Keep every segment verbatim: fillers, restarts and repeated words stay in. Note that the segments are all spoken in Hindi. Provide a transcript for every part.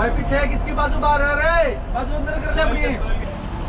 भाई पीछे किसकी बाजू बाहर है रे? बाजू अंदर कर ले अपनी।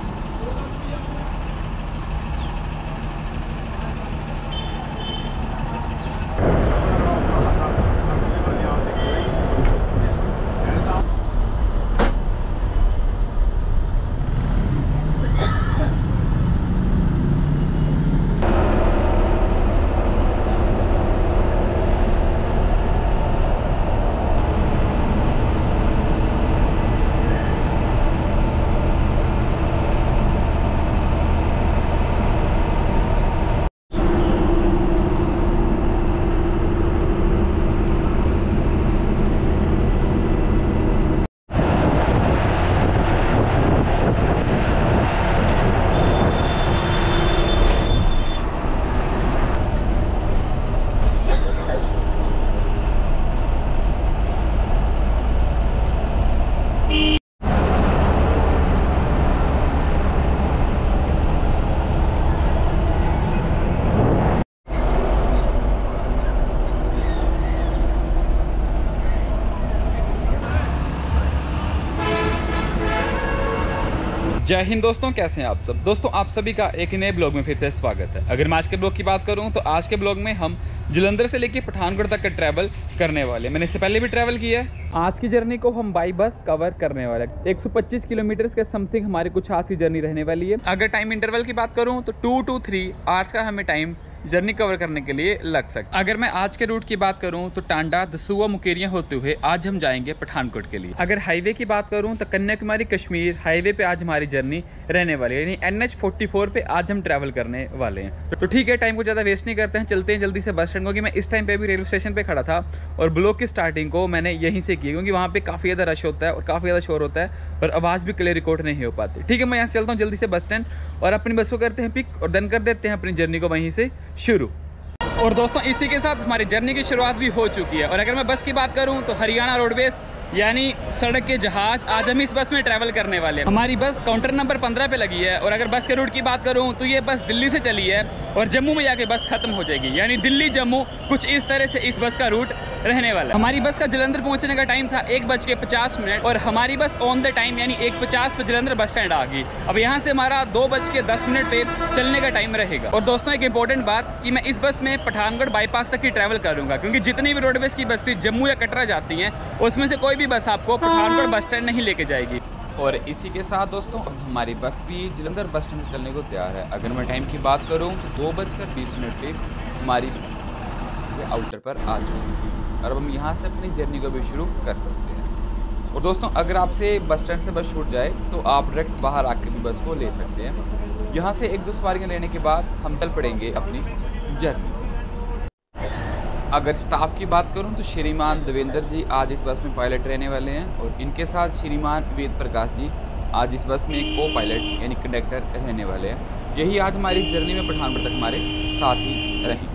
जय हिंद दोस्तों, कैसे हैं आप सब। दोस्तों आप सभी का एक नए ब्लॉग में फिर से स्वागत है। अगर मैं आज के ब्लॉग की बात करूं तो आज के ब्लॉग में हम जलंधर से लेकर पठानकोट तक का ट्रैवल करने वाले हैं। मैंने इससे पहले भी ट्रैवल किया है। आज की जर्नी को हम बाई बस कवर करने वाले हैं। एक सौ पच्चीस किलोमीटर के समथिंग हमारी कुछ आज की जर्नी रहने वाली है। अगर टाइम इंटरवल की बात करूँ तो टू टू थ्री आवर्स का हमें टाइम जर्नी कवर करने के लिए लग सकता है। अगर मैं आज के रूट की बात करूं तो टांडा, दसूआ, मुकेरियां होते हुए आज हम जाएंगे पठानकोट के लिए। अगर हाईवे की बात करूं तो कन्याकुमारी कश्मीर हाईवे पे आज हमारी जर्नी रहने वाली है, यानी एन एच फोर्टी फोर पे आज हम ट्रैवल करने वाले हैं। तो ठीक है, टाइम को ज़्यादा वेस्ट नहीं करते हैं, चलते हैं जल्दी से बस स्टैंड। क्योंकि मैं इस टाइम पे भी रेलवे स्टेशन पर खड़ा था और ब्लॉग की स्टार्टिंग को मैंने यहीं से की, क्योंकि वहाँ पर काफ़ी ज़्यादा रश होता है और काफ़ी ज़्यादा शोर होता है और आवाज़ भी क्लियर रिकॉर्ड नहीं हो पाती। ठीक है, मैं यहाँ से चलता हूँ जल्दी से बस स्टैंड और अपनी बस को करते हैं पिक और देन कर देते हैं अपनी जर्नी को वहीं से शुरू। और दोस्तों इसी के साथ हमारी जर्नी की शुरुआत भी हो चुकी है। और अगर मैं बस की बात करूं तो हरियाणा रोडवेज यानी सड़क के जहाज आज हम इस बस में ट्रैवल करने वाले हैं। हमारी बस काउंटर नंबर पंद्रह पे लगी है। और अगर बस के रूट की बात करूं तो ये बस दिल्ली से चली है और जम्मू में जाके बस खत्म हो जाएगी, यानी दिल्ली जम्मू कुछ इस तरह से इस बस का रूट रहने वाला है। हमारी बस का जलंधर पहुंचने का टाइम था एक बज के पचास मिनट और हमारी बस ऑन द टाइम यानी एक पचास पे जलंधर बस स्टैंड आ गई। अब यहाँ से हमारा दो बज के दस मिनट पे चलने का टाइम रहेगा। और दोस्तों एक इंपॉर्टेंट बात कि मैं इस बस में पठानकोट बाईपास तक ही ट्रैवल करूँगा, क्योंकि जितनी भी रोडवेज की बस जम्मू या कटरा जाती हैं उसमें से कोई भी बस आपको पठानकोट बस स्टैंड नहीं लेके जाएगी। और इसी के साथ दोस्तों अब हमारी बस भी जलंधर बस स्टैंड से चलने को तैयार है। अगर मैं टाइम की बात करूं तो दो बजकर बीस मिनट पे हमारी आउटर पर आ चुकी है और अब हम यहां से अपनी जर्नी को भी शुरू कर सकते हैं। और दोस्तों अगर आपसे बस स्टैंड से बस छूट जाए तो आप डायरेक्ट बाहर आकर भी बस को ले सकते हैं। यहाँ से एक दो सवारियाँ लेने के बाद हम चल पड़ेंगे अपनी जर्नी। अगर स्टाफ की बात करूं तो श्रीमान देवेंद्र जी आज इस बस में पायलट रहने वाले हैं और इनके साथ श्रीमान वेद प्रकाश जी आज इस बस में एक को पायलट यानी कंडक्टर रहने वाले हैं। यही आज हमारी जर्नी में पठानकोट तक हमारे साथ ही रहेंगे।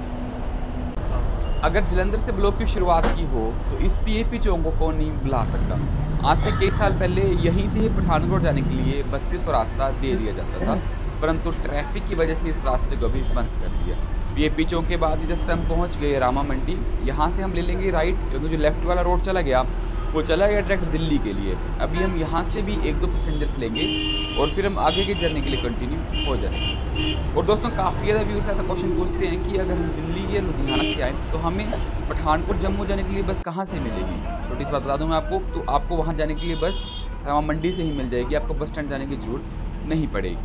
अगर जलंधर से ब्लॉक की शुरुआत की हो तो इस पीएपी चौक को कौन नहीं बुला सकता। आज से कई साल पहले यहीं से ही पठानकोट जाने के लिए बसेस को रास्ता दे दिया जाता था, परंतु ट्रैफिक की वजह से इस रास्ते को भी बंद कर दिया। पीएपी चौक के बाद जस्ट हम पहुंच गए रामा मंडी। यहाँ से हम ले लेंगे राइट, क्योंकि जो लेफ्ट वाला रोड चला गया वो चला गया डायरेक्ट दिल्ली के लिए। अभी हम यहाँ से भी एक दो पैसेंजर्स लेंगे और फिर हम आगे की जर्नी के लिए कंटिन्यू हो जाएंगे। और दोस्तों काफ़ी ज़्यादा व्यूअर्स ऐसा क्वेश्चन पूछते हैं कि अगर हम दिल्ली या लुधियाना से आए तो हमें पठानकोट जम्मू जाने के लिए बस कहाँ से मिलेगी। छोटी सी बात बता दूँ मैं आपको, तो आपको वहाँ जाने के लिए बस रामा मंडी से ही मिल जाएगी, आपको बस स्टैंड जाने की जरूरत नहीं पड़ेगी।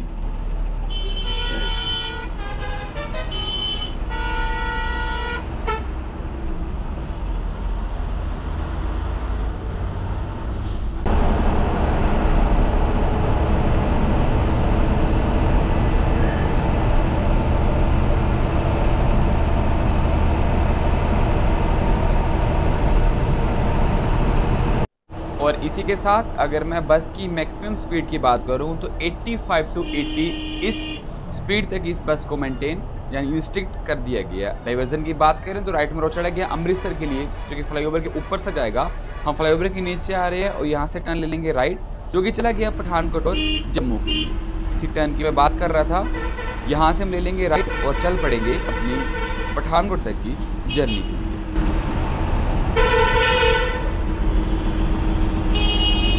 और इसी के साथ अगर मैं बस की मैक्सिमम स्पीड की बात करूं तो पचासी टू अस्सी इस स्पीड तक इस बस को मेंटेन यानी इंस्ट्रिक्ट कर दिया गया। डाइवर्जन की बात करें तो राइट में रोड चला गया अमृतसर के लिए, जो कि फ्लाईओवर के ऊपर से जाएगा। हम फ्लाईओवर के नीचे आ रहे हैं और यहाँ से टर्न ले लेंगे राइट, जो कि चला गया पठानकोट और जम्मू के लिए। इसी टर्न की मैं बात कर रहा था। यहाँ से हम ले लेंगे राइट और चल पड़ेंगे अपनी पठानकोट तक की जर्नी के लिए।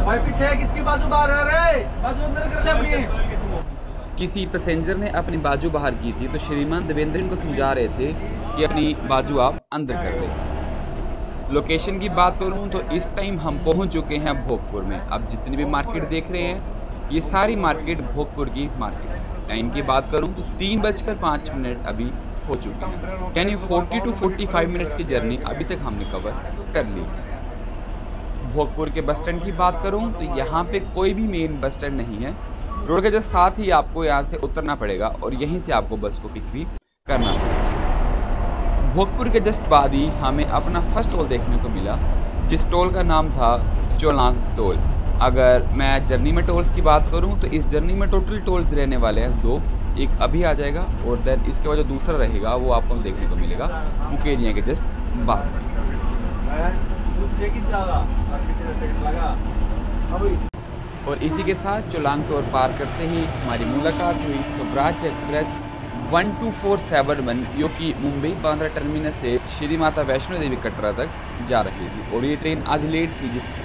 भाई पीछे किसकी बाजू बाहर है रे? बाजू अंदर कर ले अपनी। किसी पैसेंजर ने अपनी बाजू बाहर की थी तो श्रीमान देवेंद्र इनको समझा रहे थे कि अपनी बाजू आप अंदर कर लें। लोकेशन की बात करूं तो इस टाइम हम पहुंच चुके हैं भोगपुर में। अब जितनी भी मार्केट देख रहे हैं ये सारी मार्केट भोगपुर की मार्केट है। टाइम की बात करूं तो तीन बजकर पाँच मिनट अभी हो चुके हैं, यानी चालीस टू पैंतालीस मिनट्स की जर्नी अभी तक हमने कवर कर ली है। भोगपुर के बस स्टैंड की बात करूं तो यहाँ पे कोई भी मेन बस स्टैंड नहीं है। रोड के जस्ट साथ ही आपको यहाँ से उतरना पड़ेगा और यहीं से आपको बस को पिक भी करना पड़ेगा। भोगपुर के जस्ट बाद ही हमें अपना फर्स्ट टोल देखने को मिला, जिस टोल का नाम था चोलांग टोल। अगर मैं जर्नी में टोल्स की बात करूं तो इस जर्नी में टोटल टोल्स रहने वाले हैं दो। एक अभी आ जाएगा और देन इसके बाद जो दूसरा रहेगा वो आपको देखने को मिलेगा मुकेरिया के जस्ट बाद में। और इसी के साथ चोलांग टोल पार करते ही हमारी मुलाकात हुई Swaraj express one two four seven one जो कि मुंबई बांद्रा टर्मिनस से श्री माता वैष्णो देवी कटरा तक जा रही थी। और ये ट्रेन आज लेट थी, जिस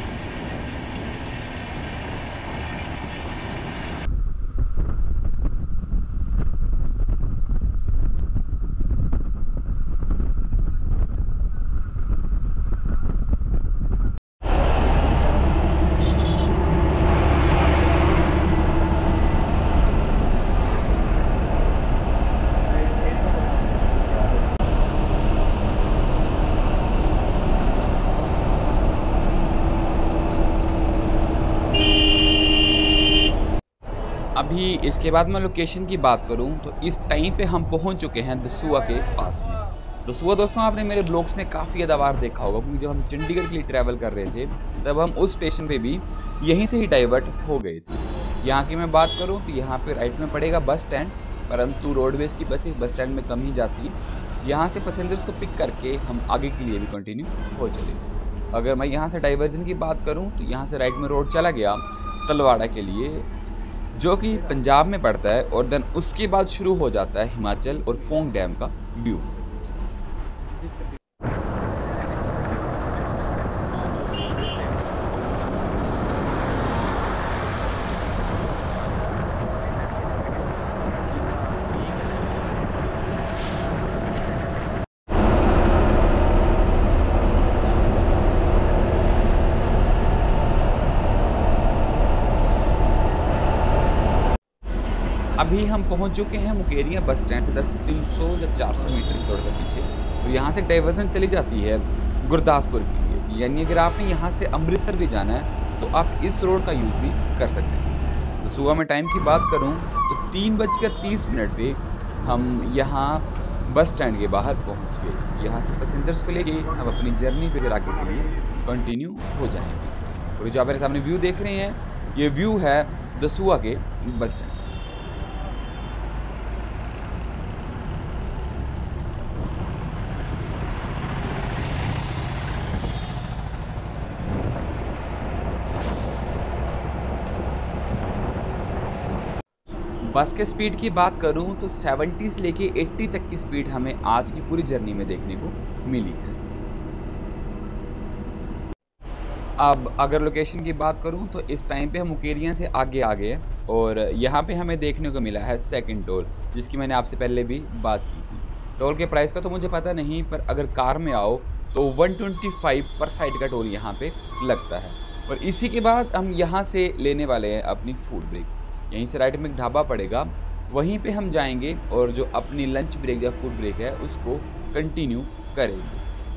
अभी इसके बाद मैं लोकेशन की बात करूं तो इस टाइम पे हम पहुंच चुके हैं दसूआ के पास में। दसूआ दोस्तों आपने मेरे ब्लॉग्स में काफ़ी ज़्यादा बार देखा होगा, क्योंकि जब हम चंडीगढ़ के लिए ट्रैवल कर रहे थे तब हम उस स्टेशन पे भी यहीं से ही डाइवर्ट हो गए थे। यहाँ की मैं बात करूँ तो यहाँ पे राइट में पड़ेगा बस स्टैंड, परंतु रोडवेज़ की बसें बस स्टैंड में कम ही जाती है। यहाँ से पैसेंजर्स को पिक करके हम आगे के लिए भी कंटिन्यू हो चले। अगर मैं यहाँ से डाइवर्जन की बात करूँ तो यहाँ से राइट में रोड चला गया तलवाड़ा के लिए, जो कि पंजाब में पड़ता है, और देन उसके बाद शुरू हो जाता है हिमाचल और पोंग डैम का व्यू। अभी हम पहुंच चुके हैं मुकेरिया बस स्टैंड से दस तीन सौ या चार सौ मीटर थोड़ा सा पीछे। तो यहाँ से डाइवर्जन चली जाती है गुरदासपुर के लिए, यानी अगर आपने यहाँ से अमृतसर भी जाना है तो आप इस रोड का यूज़ भी कर सकते हैं। तो सुबह में टाइम की बात करूँ तो तीन बजकर तीस मिनट पे हम यहाँ बस स्टैंड के बाहर पहुँच गए। यहाँ से पैसेंजर्स को लेके हम अपनी जर्नी पर आगे के लिए कंटिन्यू हो जाएंगे। और जो आप मेरे सामने व्यू देख रहे हैं ये व्यू है दसूआ के बस स्टैंड। बस के स्पीड की बात करूं तो सत्तर से लेके अस्सी तक की स्पीड हमें आज की पूरी जर्नी में देखने को मिली है। अब अगर लोकेशन की बात करूं तो इस टाइम पे हम मुकेरिया से आगे आ गए और यहाँ पे हमें देखने को मिला है सेकंड टोल, जिसकी मैंने आपसे पहले भी बात की थी। टोल के प्राइस का तो मुझे पता नहीं, पर अगर कार में आओ तो एक सौ पच्चीस पर साइड का टोल यहाँ पे लगता है। और इसी के बाद हम यहाँ से लेने वाले हैं अपनी फूड ब्रेक। यहीं से राइट में एक ढाबा पड़ेगा, वहीं पे हम जाएंगे और जो अपनी लंच ब्रेक या फूड ब्रेक है उसको कंटिन्यू करेंगे।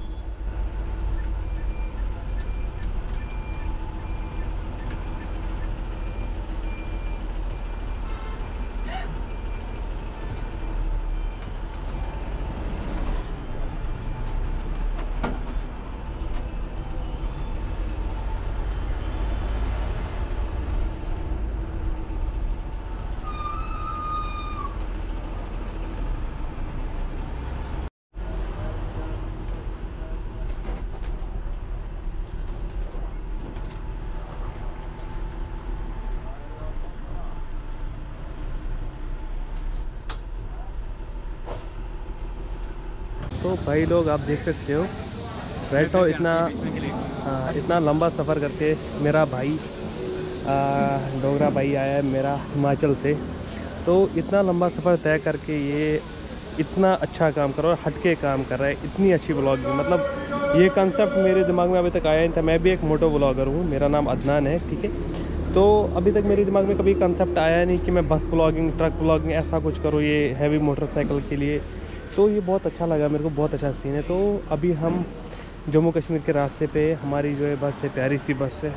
तो भाई लोग आप देख सकते हो, राइट नाउ इतना हाँ, इतना लंबा सफ़र करके मेरा भाई डोगरा भाई आया है मेरा हिमाचल से, तो इतना लंबा सफ़र तय करके ये इतना अच्छा काम कर रहा है, हटके काम कर रहा है, इतनी अच्छी ब्लॉगिंग। मतलब ये कंसेप्ट मेरे दिमाग में अभी तक आया नहीं था। मैं भी एक मोटो ब्लॉगर हूँ, मेरा नाम अदनान है, ठीक है। तो अभी तक मेरे दिमाग में कभी कंसेप्ट आया नहीं कि मैं बस ब्लॉगिंग, ट्रक ब्लॉगिंग ऐसा कुछ करूँ ये हैवी मोटरसाइकिल के लिए। तो ये बहुत अच्छा लगा मेरे को, बहुत अच्छा सीन है। तो अभी हम जम्मू कश्मीर के रास्ते पे हमारी जो है बस है, प्यारी सी बस है,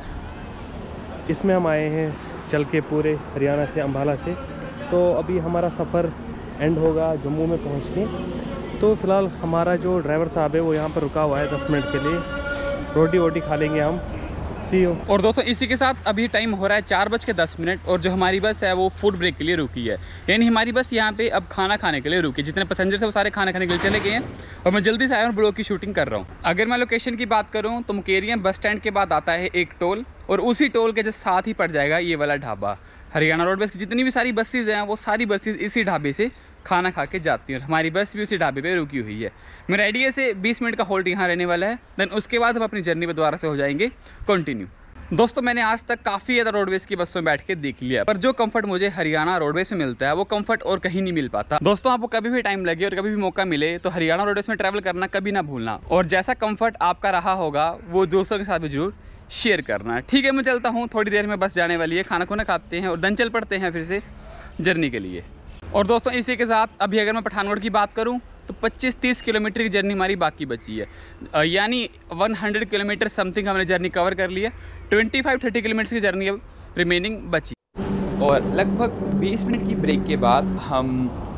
इसमें हम आए हैं चल के पूरे हरियाणा से, अम्बाला से। तो अभी हमारा सफ़र एंड होगा जम्मू में पहुंच के। तो फ़िलहाल हमारा जो ड्राइवर साहब है वो यहाँ पर रुका हुआ है दस मिनट के लिए, रोटी वोटी खा लेंगे हम। See you. और दोस्तों इसी के साथ अभी टाइम हो रहा है चार बज के दस मिनट और जो हमारी बस है वो फूड ब्रेक के लिए रुकी है। यानी हमारी बस यहाँ पे अब खाना खाने के लिए रुकी है। जितने पैसेंजर थे वो सारे खाना खाने के लिए चले गए हैं और मैं जल्दी से आया हूँ, ब्लॉग की शूटिंग कर रहा हूँ। अगर मैं लोकेशन की बात करूँ तो मुकेरियां बस स्टैंड के बाद आता है एक टोल, और उसी टोल के जस्ट साथ ही पड़ जाएगा ये वाला ढाबा। हरियाणा रोडवेज की जितनी भी सारी बसेज हैं वो सारी बसेज इसी ढाबे से खाना खा के जाती हैं और हमारी बस भी उसी ढाबे पे रुकी हुई है। मेरा आइडिया से बीस मिनट का होल्ड यहाँ रहने वाला है, देन उसके बाद हम अपनी जर्नी पर दोबारा से हो जाएंगे कंटिन्यू। दोस्तों मैंने आज तक काफ़ी ज़्यादा रोडवेज की बसों में बैठ के देख लिया, पर जो कंफर्ट मुझे हरियाणा रोडवेज में मिलता है वो कंफर्ट और कहीं नहीं मिल पाता। दोस्तों आपको कभी भी टाइम लगे और कभी भी मौका मिले तो हरियाणा रोडवेज में ट्रैवल करना कभी ना भूलना, और जैसा कंफर्ट आपका रहा होगा वो दोस्तों के साथ भी जरूर शेयर करना। ठीक है, मैं चलता हूँ, थोड़ी देर में बस जाने वाली है, खाना खुना खाते हैं और दिन चल पड़ते हैं फिर से जर्नी के लिए। और दोस्तों इसी के साथ अभी अगर मैं पठानकोट की बात करूँ तो पच्चीस तीस किलोमीटर की जर्नी हमारी बाकी बची है, यानी सौ किलोमीटर समथिंग हमने जर्नी कवर कर ली है। पच्चीस तीस किलोमीटर की जर्नी अब रिमेनिंग बची। और लगभग बीस मिनट की ब्रेक के बाद हम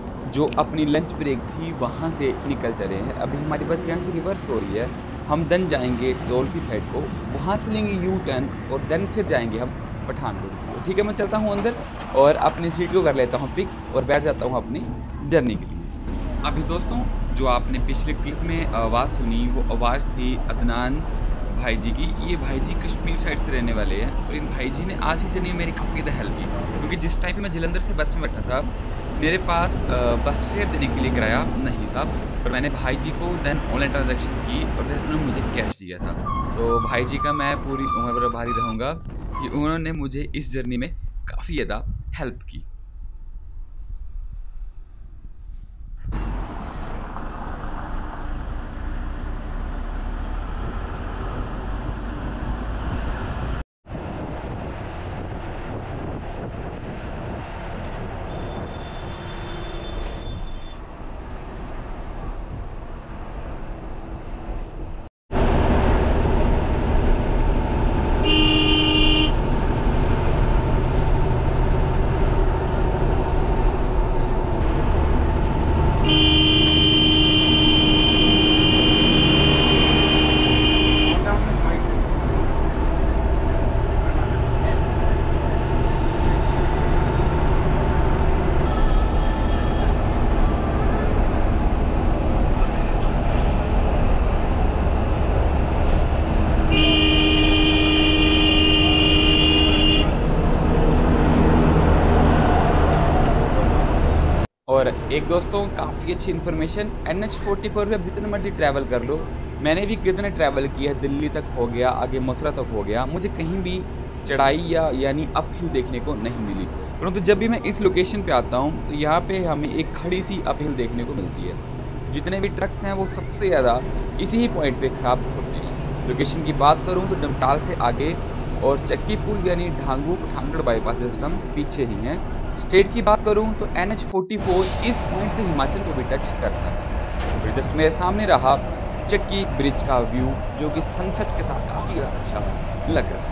जो अपनी लंच ब्रेक थी वहाँ से निकल चले हैं। अभी हमारी बस यहाँ से रिवर्स हो रही है, हम देन जाएंगे टोल की साइड को, वहाँ से लेंगे यू टर्न और देन फिर जाएंगे हम पठानकोट। ठीक है, मैं चलता हूँ अंदर और अपनी सीट को कर लेता हूँ पिक और बैठ जाता हूँ अपनी जर्नी के लिए। अभी दोस्तों जो आपने पिछले क्लिप में आवाज़ सुनी वो आवाज़ थी अदनान भाई जी की। ये भाई जी कश्मीर साइड से रहने वाले हैं और इन भाई जी ने आज की जर्नी में मेरी काफ़ी ज़्यादा हेल्प की, क्योंकि जिस टाइम पे मैं जलंधर से बस में बैठा था मेरे पास बस फेयर देने के लिए किराया नहीं था, और मैंने भाई जी को देन ऑनलाइन ट्रांजैक्शन की और देन उन्होंने मुझे कैश दिया था। तो भाई जी का मैं पूरी उम्र पर आभारी रहूँगा कि उन्होंने मुझे इस जर्नी में काफ़ी ज़्यादा हेल्प की। और एक दोस्तों काफ़ी अच्छी information, N H forty four पे अब जितने मर्जी ट्रैवल कर लो, मैंने भी कितने ट्रैवल किया है, दिल्ली तक हो गया, आगे मथुरा तक हो गया, मुझे कहीं भी चढ़ाई या यानी अप हिल देखने को नहीं मिली। परंतु जब भी मैं इस लोकेशन पे आता हूँ तो यहाँ पे हमें एक खड़ी सी अप हिल देखने को मिलती है। जितने भी ट्रक्स हैं वो सबसे ज़्यादा इसी ही पॉइंट पे ख़राब होते हैं। लोकेशन की बात करूँ तो डमटाल से आगे और चक्की पुल यानी ढांगू पठानकोट बाईपास सिस्टम पीछे ही हैं। स्टेट की बात करूं तो एन एच फोर्टी फोर इस पॉइंट से हिमाचल को भी टच करता है। फिर जस्ट मेरे सामने रहा चक्की ब्रिज का व्यू, जो कि सनसेट के साथ काफ़ी अच्छा लग रहा है।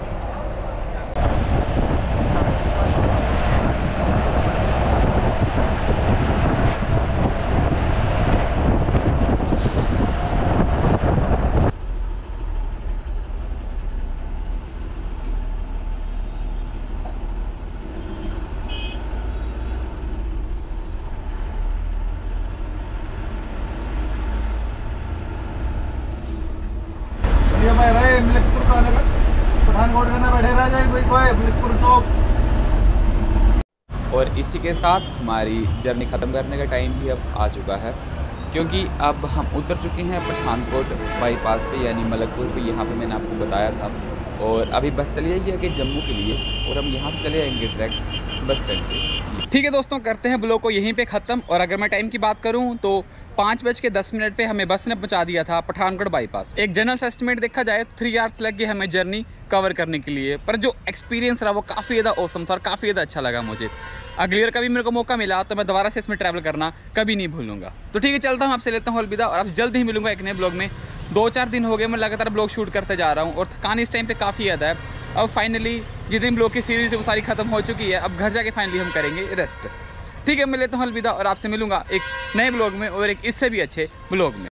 मैं रहे मलिकपुर का आने में पठानकोट करने बैठे रह जाए कोई कोई मलिकपुर चौक। और इसी के साथ हमारी जर्नी ख़त्म करने का टाइम भी अब आ चुका है। क्योंकि अब हम उतर चुके हैं पठानकोट बाईपास पे यानी मलकपुर पे। यहाँ पे मैंने आपको बताया था, और अभी बस चली जाएगी आगे जम्मू के लिए, और हम यहाँ से चले जाएंगे डायरेक्ट बस स्टैंड पे। ठीक है दोस्तों, करते हैं ब्लॉग को यहीं पे ख़त्म। और अगर मैं टाइम की बात करूँ तो पाँच बज के दस मिनट पे हमें बस ने पहुंचा दिया था पठानकोट बाईपास। एक जनरल एस्टिमेट देखा जाए थ्री आवर्स लग गए हमें जर्नी कवर करने के लिए, पर जो एक्सपीरियंस रहा वो काफ़ी ज़्यादा औसम था और काफ़ी ज़्यादा अच्छा लगा मुझे। अगली बार कभी मेरे को मौका मिला तो मैं दोबारा से इसमें ट्रैवल करना कभी नहीं भूलूंगा। तो ठीक है, चलता हूँ, आपसे लेता हूँ अलविदा, और आप जल्द ही मिलूंगा एक नए ब्लॉग में। दो चार दिन हो गए मैं लगातार ब्लॉग शूट करते जा रहा हूँ और थकान इस टाइम पे काफ़ी ज़्यादा है। अब फाइनली जितनी ब्लॉग की सीरीज है वो सारी खत्म हो चुकी है। अब घर जाके फाइनली हम करेंगे रेस्ट। ठीक है, मैं लेता हूँ अलविदा और आपसे मिलूंगा एक नए ब्लॉग में और एक इससे भी अच्छे ब्लॉग में।